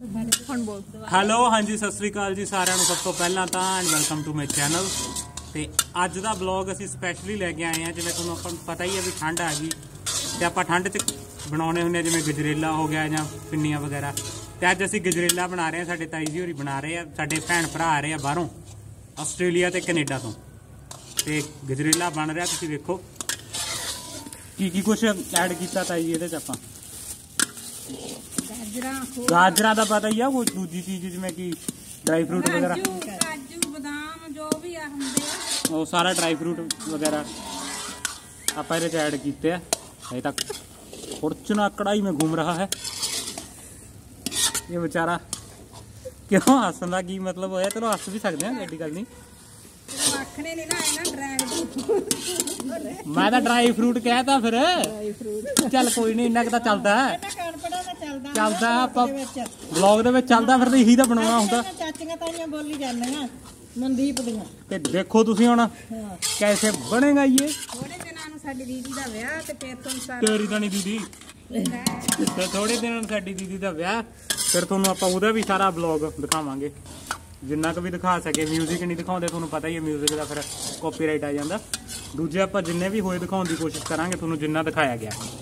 Hello ਹਾਂਜੀ ਸਤਿ ਸ੍ਰੀ ਅਕਾਲ ਜੀ ਸਾਰਿਆਂ ਨੂੰ। ਸਭ ਤੋਂ ਪਹਿਲਾਂ ਤਾਂ and welcome to my channel. ਤੇ ਅੱਜ ਦਾ ਬਲੌਗ ਅਸੀਂ ਸਪੈਸ਼ਲੀ ਲੈ ਕੇ ਆਏ ਹਾਂ। ਜਿਵੇਂ ਤੁਹਾਨੂੰ ਆਪਾਂ ਨੂੰ ਪਤਾ ਹੀ ਹੈ ਵੀ ਠੰਡ ਆ ਗਈ ਤੇ ਆਪਾਂ ਠੰਡ 'ਚ ਬਣਾਉਣੇ ਹੁੰਦੇ ਜਿਵੇਂ ਗਜਰੇਲਾ ਹੋ ਗਿਆ ਜਾਂ ਪਿੰਨੀਆਂ ਵਗੈਰਾ। ਤੇ ਅੱਜ ਅਸੀਂ ਗਜਰੇਲਾ ਬਣਾ ਰਹੇ ਹਾਂ। ਸਾਡੇ ਤਾਈ ਜੀ ਹੋਰੀ ਬਣਾ ਰਹੇ ਆ। ਸਾਡੇ ਭੈਣ ਭਰਾ ਆ ਰਹੇ ਆ ਬਾਹਰੋਂ, ਆਸਟ੍ਰੇਲੀਆ ਤੇ ਕੈਨੇਡਾ ਤੋਂ। ਤੇ ਗਜਰੇਲਾ ਬਣ ਰਿਹਾ, ਤੁਸੀਂ ਵੇਖੋ ਕੀ ਕੁਛ ਐਡ ਕੀਤਾ ਤਾਈ ਜੀ ਇਹਦੇ 'ਚ ਆਪਾਂ। गाजरा का पता ही है, वो दूजी चीज जिमें कि ड्राई फ्रूट वगैरह, काजू बादाम जो भी वो सारा ड्राई फ्रूट वगैरह आप ऐड किए। अभी तक फॉर्चूनर कढ़ाई में घूम रहा है ये बेचारा। क्यों हसन का की मतलब होया? चलो हस भी सकते हैं, एडी गल नहीं। मैं तो ड्राई फ्रूट कहता फिर चल कोई नहीं, इन्ना तो चलता है चलदा ब्लॉग दे विच चलदा फिर यही तो बनाना हुंदा। चाचियां ताईयां बोली जांदियां मनदीप दियां। ते देखो तुसीं हुण कैसे बनेगा ये। थोड़े दिनां नूं साडी दीदी दा विआह ते फिर तुहानूं सारा तेरी तां नहीं दीदी ते थोड़े दिनां नूं साडी दीदी दा विआह, फिर तुहानूं आपां ओहदा भी सारा ब्लॉग दिखावांगे जिन्ना क भी दिखा सके। म्यूजिक नहीं दिखाउंदे, तुहानूं पता ही है म्यूजिक दा फिर कॉपीराइट आ जांदा। दूजे आपां जिन्ने भी होए दिखाउण दी कोशिश करांगे तुहानूं जिन्ना दिखाया गया।